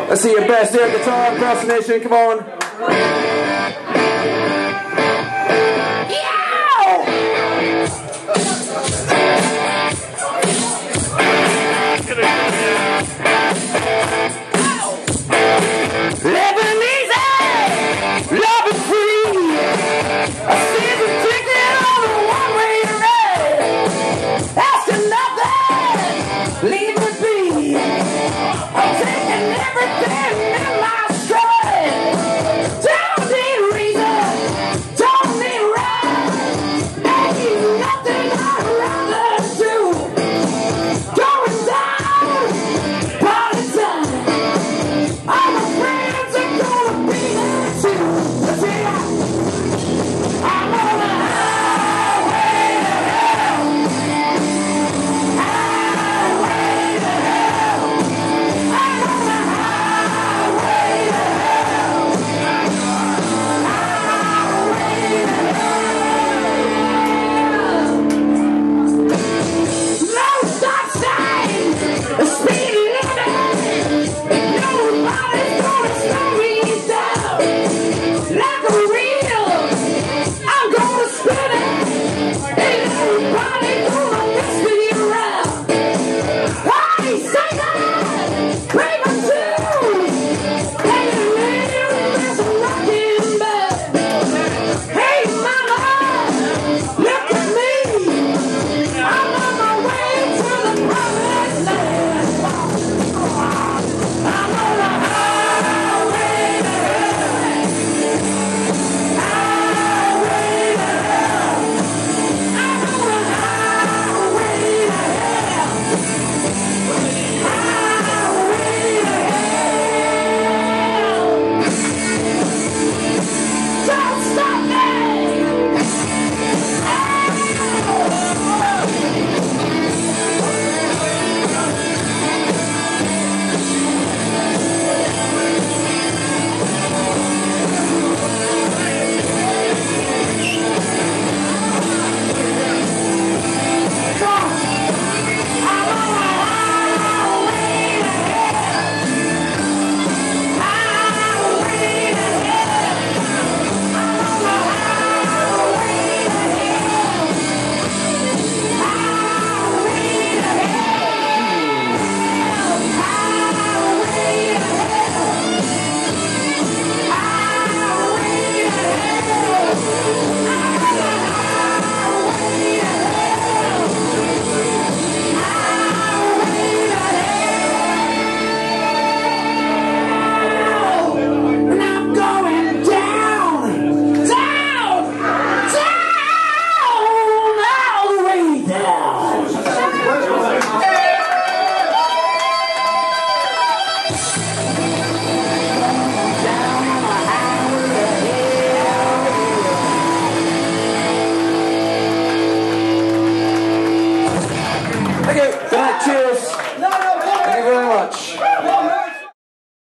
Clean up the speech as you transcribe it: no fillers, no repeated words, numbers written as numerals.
Let's see your best air guitar impersonation. Come on. Living easy, loving free. I see the ticket on the one-way ride. Asking nothing, leave me be. I'm taking everything in my stride. Don't need reason, don't need right. Ain't nothing I'd rather do. Going down, party time. All my friends are gonna be there too. See, I'm on the highway to hell. Highway to hell. I'm on the highway to hell. Highway to hell. No stop signs, speed limit. Nobody's gonna slow me down. Like a wheel, I'm gonna spin it. Ain't nobody gonna mess me around. Party singer, play my tune. Hey, there's a rockin' band. Hey, mama, look at me. I'm on my way to the promised land. I'm on the highway to hell. Highway to hell. I'm on the highway to hell. Highway to hell. Don't stop me. And I'm going down, down, down, all the way down. Down on the highway to hell. Okay, good night, cheers.